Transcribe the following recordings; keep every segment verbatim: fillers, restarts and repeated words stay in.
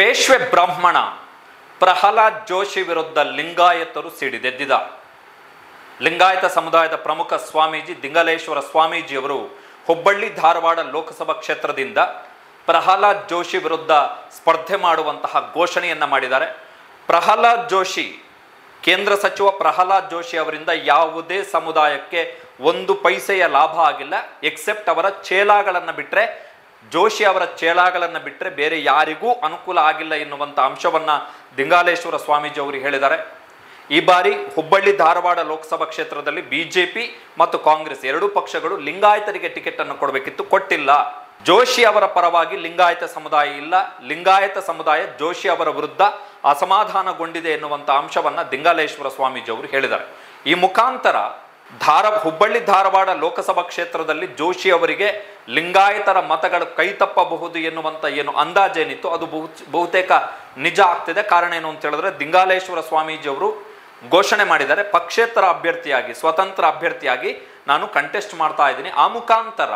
ಪೇಶ್ವೆ ಬ್ರಾಹ್ಮಣ ಪ್ರಹ್ಲಾದ್ ಜೋಶಿ ವಿರುದ್ಧ ಲಿಂಗಾಯತರು ಸಿಡಿದೆದ್ದಿದ. ಲಿಂಗಾಯತ ಸಮುದಾಯದ ಪ್ರಮುಖ ಸ್ವಾಮೀಜಿ ದಿಂಗಲೇಶ್ವರ ಸ್ವಾಮೀಜಿಯವರು ಹುಬ್ಬಳ್ಳಿ ಧಾರವಾಡ ಲೋಕಸಭಾ ಕ್ಷೇತ್ರದಿಂದ ಪ್ರಹ್ಲಾದ್ ಜೋಶಿ ವಿರುದ್ಧ ಸ್ಪರ್ಧೆ ಮಾಡುವಂತಹ ಘೋಷಣೆಯನ್ನು ಮಾಡಿದ್ದಾರೆ. ಪ್ರಹ್ಲಾದ್ ಜೋಶಿ, ಕೇಂದ್ರ ಸಚಿವ ಪ್ರಹ್ಲಾದ್ ಜೋಶಿ ಅವರಿಂದ ಯಾವುದೇ ಸಮುದಾಯಕ್ಕೆ ಒಂದು ಪೈಸೆಯ ಲಾಭ ಆಗಿಲ್ಲ, ಎಕ್ಸೆಪ್ಟ್ ಅವರ ಚೇಲಾಗಳನ್ನು ಬಿಟ್ಟರೆ, ಜೋಶಿ ಅವರ ಚೇಲಾಗಳನ್ನು ಬಿಟ್ಟರೆ ಬೇರೆ ಯಾರಿಗೂ ಅನುಕೂಲ ಆಗಿಲ್ಲ ಎನ್ನುವಂಥ ಅಂಶವನ್ನು ದಿಂಗಾಲೇಶ್ವರ ಸ್ವಾಮೀಜಿ ಅವರು ಹೇಳಿದ್ದಾರೆ. ಈ ಬಾರಿ ಹುಬ್ಬಳ್ಳಿ ಧಾರವಾಡ ಲೋಕಸಭಾ ಕ್ಷೇತ್ರದಲ್ಲಿ ಬಿಜೆಪಿ ಮತ್ತು ಕಾಂಗ್ರೆಸ್ ಎರಡೂ ಪಕ್ಷಗಳು ಲಿಂಗಾಯತರಿಗೆ ಟಿಕೆಟ್ ಅನ್ನು ಕೊಡಬೇಕಿತ್ತು, ಕೊಟ್ಟಿಲ್ಲ. ಜೋಶಿ ಅವರ ಪರವಾಗಿ ಲಿಂಗಾಯತ ಸಮುದಾಯ ಇಲ್ಲ, ಲಿಂಗಾಯತ ಸಮುದಾಯ ಜೋಶಿ ಅವರ ವಿರುದ್ಧ ಅಸಮಾಧಾನಗೊಂಡಿದೆ ಎನ್ನುವಂಥ ಅಂಶವನ್ನು ದಿಂಗಾಲೇಶ್ವರ ಸ್ವಾಮೀಜಿ ಅವರು ಹೇಳಿದ್ದಾರೆ. ಈ ಮುಖಾಂತರ ಧಾರ ಹುಬ್ಬಳ್ಳಿ ಧಾರವಾಡ ಲೋಕಸಭಾ ಕ್ಷೇತ್ರದಲ್ಲಿ ಜೋಶಿ ಅವರಿಗೆ ಲಿಂಗಾಯತರ ಮತಗಳು ಕೈತಪ್ಪಬಹುದು ಎನ್ನುವಂಥ ಏನು ಅಂದಾಜೇನಿತ್ತು ಅದು ಬಹು ಬಹುತೇಕ ನಿಜ ಆಗ್ತಿದೆ. ಕಾರಣ ಏನು ಅಂತ ಹೇಳಿದ್ರೆ, ದಿಂಗಾಲೇಶ್ವರ ಸ್ವಾಮೀಜಿ ಅವರು ಘೋಷಣೆ ಮಾಡಿದ್ದಾರೆ, ಪಕ್ಷೇತರ ಅಭ್ಯರ್ಥಿಯಾಗಿ, ಸ್ವತಂತ್ರ ಅಭ್ಯರ್ಥಿಯಾಗಿ ನಾನು ಕಂಟೆಸ್ಟ್ ಮಾಡ್ತಾ ಇದ್ದೀನಿ. ಆ ಮುಖಾಂತರ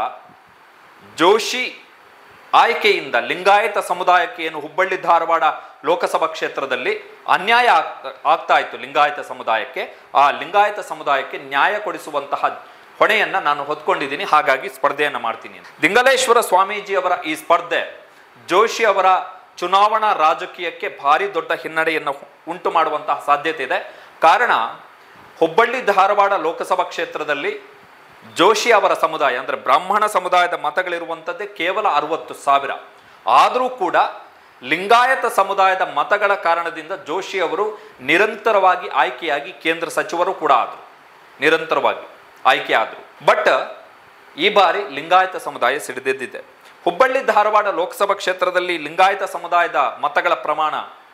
ಜೋಶಿ ಆಯ್ಕೆಯಿಂದ ಲಿಂಗಾಯತ ಸಮುದಾಯಕ್ಕೆ ಏನು ಹುಬ್ಬಳ್ಳಿ ಧಾರವಾಡ ಲೋಕಸಭಾ ಕ್ಷೇತ್ರದಲ್ಲಿ ಅನ್ಯಾಯ ಆಗ್ತಾ ಇತ್ತು ಲಿಂಗಾಯತ ಸಮುದಾಯಕ್ಕೆ, ಆ ಲಿಂಗಾಯತ ಸಮುದಾಯಕ್ಕೆ ನ್ಯಾಯ ಕೊಡಿಸುವಂತಹ ಹೊಣೆಯನ್ನ ನಾನು ಹೊತ್ಕೊಂಡಿದ್ದೀನಿ, ಹಾಗಾಗಿ ಸ್ಪರ್ಧೆಯನ್ನು ಮಾಡ್ತೀನಿ. ದಿಂಗಲೇಶ್ವರ ಸ್ವಾಮೀಜಿ ಅವರ ಈ ಸ್ಪರ್ಧೆ ಜೋಶಿ ಅವರ ಚುನಾವಣಾ ರಾಜಕೀಯಕ್ಕೆ ಭಾರಿ ದೊಡ್ಡ ಹಿನ್ನಡೆಯನ್ನು ಉಂಟು ಮಾಡುವಂತಹ ಸಾಧ್ಯತೆ ಇದೆ. ಕಾರಣ, ಹುಬ್ಬಳ್ಳಿ ಧಾರವಾಡ ಲೋಕಸಭಾ ಕ್ಷೇತ್ರದಲ್ಲಿ ಜೋಶಿ ಅವರ ಸಮುದಾಯ ಅಂದರೆ ಬ್ರಾಹ್ಮಣ ಸಮುದಾಯದ ಮತಗಳಿರುವಂಥದ್ದೇ ಕೇವಲ ಅರವತ್ತು ಸಾವಿರ. ಆದರೂ ಕೂಡ ಲಿಂಗಾಯತ ಸಮುದಾಯದ ಮತಗಳ ಕಾರಣದಿಂದ ಜೋಶಿ ಅವರು ನಿರಂತರವಾಗಿ ಆಯ್ಕೆಯಾಗಿ ಕೇಂದ್ರ ಸಚಿವರು ಕೂಡ ಆದರು, ನಿರಂತರವಾಗಿ ಆಯ್ಕೆ ಆದರು. ಬಟ್ ಈ ಬಾರಿ ಲಿಂಗಾಯತ ಸಮುದಾಯ ಸಿಡಿದೆದ್ದಿದೆ. ಹುಬ್ಬಳ್ಳಿ ಧಾರವಾಡ ಲೋಕಸಭಾ ಕ್ಷೇತ್ರದಲ್ಲಿ ಲಿಂಗಾಯತ ಸಮುದಾಯದ ಮತಗಳ ಪ್ರಮಾಣ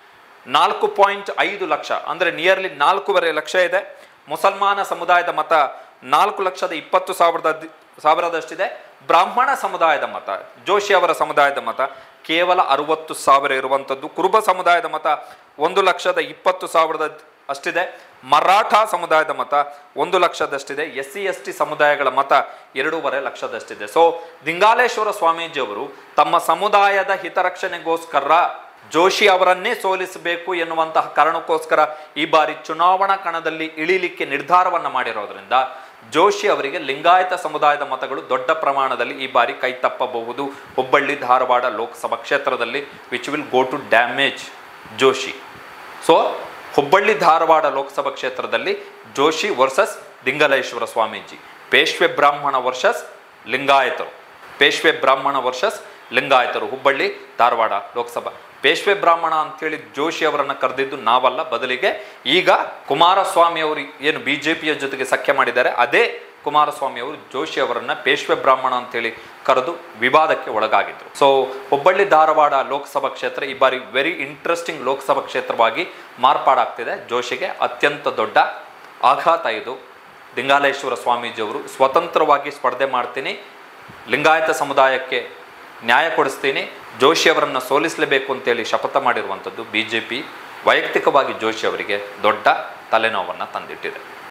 ನಾಲ್ಕು ಪಾಯಿಂಟ್ ಐದು ಲಕ್ಷ ಅಂದರೆ ನಿಯರ್ಲಿ ನಾಲ್ಕೂವರೆ ಲಕ್ಷ ಇದೆ. ಮುಸಲ್ಮಾನ ಸಮುದಾಯದ ಮತ ನಾಲ್ಕು ಲಕ್ಷದ ಇಪ್ಪತ್ತು ಸಾವಿರದ ಸಾವಿರದಷ್ಟಿದೆ. ಬ್ರಾಹ್ಮಣ ಸಮುದಾಯದ ಮತ, ಜೋಶಿ ಅವರ ಸಮುದಾಯದ ಮತ ಕೇವಲ ಅರವತ್ತು ಸಾವಿರ ಇರುವಂಥದ್ದು. ಕುರುಬ ಸಮುದಾಯದ ಮತ ಒಂದು ಲಕ್ಷದ ಇಪ್ಪತ್ತು ಸಾವಿರದ ಅಷ್ಟಿದೆ. ಮರಾಠ ಸಮುದಾಯದ ಮತ ಒಂದು ಲಕ್ಷದಷ್ಟಿದೆ. ಎಸ್ ಸಿ ಎಸ್ ಟಿ ಸಮುದಾಯಗಳ ಮತ ಎರಡೂವರೆ ಲಕ್ಷದಷ್ಟಿದೆ. ಸೊ ದಿಂಗಾಲೇಶ್ವರ ಸ್ವಾಮೀಜಿ ಅವರು ತಮ್ಮ ಸಮುದಾಯದ ಹಿತರಕ್ಷಣೆಗೋಸ್ಕರ ಜೋಶಿ ಅವರನ್ನೇ ಸೋಲಿಸಬೇಕು ಎನ್ನುವಂತಹ ಕಾರಣಕ್ಕೋಸ್ಕರ ಈ ಬಾರಿ ಚುನಾವಣಾ ಕಣದಲ್ಲಿ ಇಳಿಲಿಕ್ಕೆ ನಿರ್ಧಾರವನ್ನು ಮಾಡಿರೋದ್ರಿಂದ ಜೋಶಿ ಅವರಿಗೆ ಲಿಂಗಾಯತ ಸಮುದಾಯದ ಮತಗಳು ದೊಡ್ಡ ಪ್ರಮಾಣದಲ್ಲಿ ಈ ಬಾರಿ ಕೈ ತಪ್ಪಬಹುದು ಹುಬ್ಬಳ್ಳಿ ಧಾರವಾಡ ಲೋಕಸಭಾ ಕ್ಷೇತ್ರದಲ್ಲಿ, which will go to damage Joshi. So Hubballi Dharwad Lok Sabha ಕ್ಷೇತ್ರದಲ್ಲಿ ಜೋಶಿ ವರ್ಸಸ್ ದಿಂಗಲೇಶ್ವರ ಸ್ವಾಮೀಜಿ, ಪೇಶ್ವೆ ಬ್ರಾಹ್ಮಣ ವರ್ಸಸ್ ಲಿಂಗಾಯತರು, ಪೇಶ್ವೆ ಬ್ರಾಹ್ಮಣ ವರ್ಸಸ್ ಲಿಂಗಾಯತರು ಹುಬ್ಬಳ್ಳಿ ಧಾರವಾಡ ಲೋಕಸಭಾ. ಪೇಶ್ವೆ ಬ್ರಾಹ್ಮಣ ಅಂತೇಳಿ ಜೋಶಿ ಅವರನ್ನು ಕರೆದಿದ್ದು ನಾವಲ್ಲ, ಬದಲಿಗೆ ಈಗ ಕುಮಾರಸ್ವಾಮಿ ಅವರು ಏನು ಬಿ ಜೆ ಪಿಯ ಜೊತೆಗೆ ಸಖ್ಯ ಮಾಡಿದ್ದಾರೆ, ಅದೇ ಕುಮಾರಸ್ವಾಮಿ ಅವರು ಜೋಶಿ ಅವರನ್ನು ಪೇಶ್ವೆ ಬ್ರಾಹ್ಮಣ ಅಂತೇಳಿ ಕರೆದು ವಿವಾದಕ್ಕೆ ಒಳಗಾಗಿದ್ರು. ಸೊ ಹುಬ್ಬಳ್ಳಿ ಧಾರವಾಡ ಲೋಕಸಭಾ ಕ್ಷೇತ್ರ ಈ ಬಾರಿ ವೆರಿ ಇಂಟ್ರೆಸ್ಟಿಂಗ್ ಲೋಕಸಭಾ ಕ್ಷೇತ್ರವಾಗಿ ಮಾರ್ಪಾಡಾಗ್ತಿದೆ. ಜೋಶಿಗೆ ಅತ್ಯಂತ ದೊಡ್ಡ ಆಘಾತ ಇದು. ದಿಂಗಾಲೇಶ್ವರ ಸ್ವಾಮೀಜಿಯವರು ಸ್ವತಂತ್ರವಾಗಿ ಸ್ಪರ್ಧೆ ಮಾಡ್ತೀನಿ, ಲಿಂಗಾಯತ ಸಮುದಾಯಕ್ಕೆ ನ್ಯಾಯ ಕೊಡಿಸ್ತೀನಿ, ಜೋಶಿ ಅವರನ್ನು ಸೋಲಿಸಲೇಬೇಕು ಅಂತೇಳಿ ಶಪಥ ಮಾಡಿರುವಂಥದ್ದು ಬಿ ಜೆ ಪಿ ವೈಯಕ್ತಿಕವಾಗಿ ಜೋಶಿ ಅವರಿಗೆ ದೊಡ್ಡ ತಲೆನೋವನ್ನು ತಂದಿಟ್ಟಿದೆ.